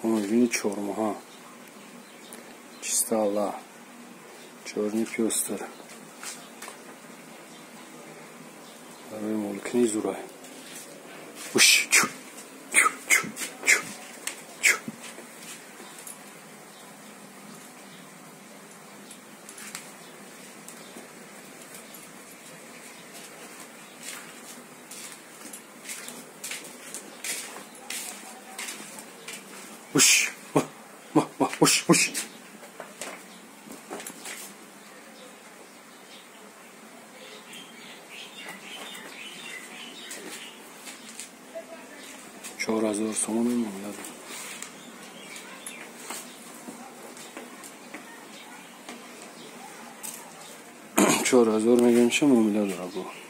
میبینی چرمه ها چیستا الله چرنی پیوستر برای ملکنی زورای وش چو چو چو چو چو وش وش وش $4000 میمونه 4000 میگه میشه معامله داره با